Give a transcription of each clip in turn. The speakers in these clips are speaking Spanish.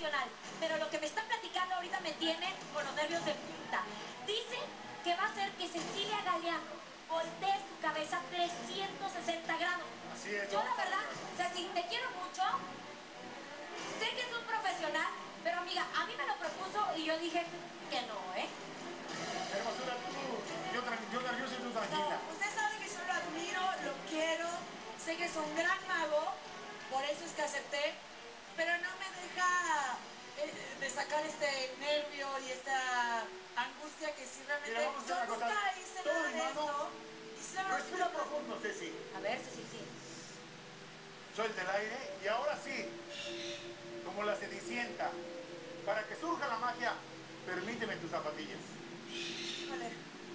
profesional, pero lo que me está platicando ahorita me tiene con los nervios de punta. Dice que va a hacer que Cecilia Galeano voltee su cabeza 360 grados. Así es. Yo la verdad, Ceci, te quiero mucho. Sé que es un profesional, pero amiga, a mí me lo propuso y yo dije que no, ¿eh? Hermosura, yo nervioso y tú tranquila. No, usted sabe que yo lo admiro, lo quiero, sé que es un gran mago, por eso es que acepté, pero no me deja de sacar este nervio y esta angustia que si realmente Mira, vamos a hacer yo una cosa. nunca hice Todo nada en de mano. esto. Y solamente Respira profundo, Ceci. A ver, Ceci, sí. Suelta el aire y ahora sí, como la Cenicienta, para que surja la magia, permíteme tus zapatillas. Vale.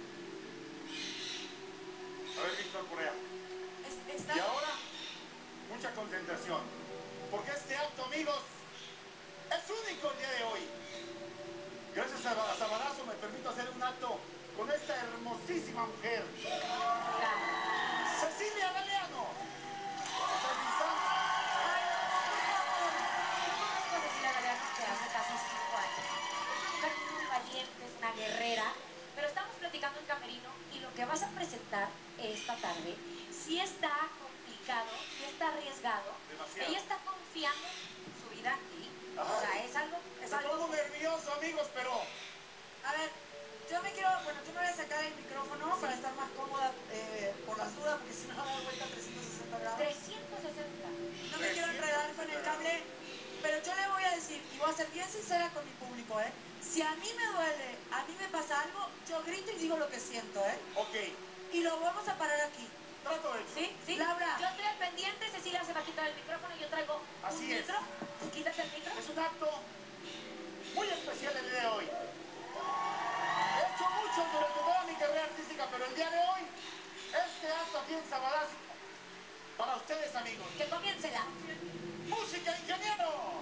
A ver, Víctor Correa. Está... Y ahora, mucha concentración, porque este acto, amigos, es único el día de hoy. Gracias a Sabadazo me permito hacer un acto con esta hermosísima mujer, Cecilia Galeano. Cecilia Galeano, que hace casi 5 años. Es una mujer muy valiente, es una guerrera, pero estamos platicando en camerino y lo que vas a presentar esta tarde sí está complicado, sí está arriesgado. Demasiado. Ella está confiando su vida en ti. O sea, Ay, es algo... me pongo nervioso, amigos, pero... A ver, yo me voy a sacar el micrófono para estar más cómoda por la suda, porque si no me doy vuelta a 360 grados. 360. No me quiero enredar con el cable, pero yo le voy a decir, y voy a ser bien sincera con mi público, ¿eh? Si a mí me duele, a mí me pasa algo, yo grito y digo lo que siento, ¿eh? Ok, Y lo vamos a parar aquí. trato hecho. ¿Sí? ¿Sí? Laura. Yo estoy al pendiente, Cecilia se va a quitar el micrófono, yo traigo Así un es. micro. Quítate el micro. Es un acto muy especial el día de hoy. He hecho mucho durante toda mi carrera artística, pero el día de hoy, este acto aquí en Sabadazo, para ustedes, amigos. Que comience la... ¡Música, ingeniero!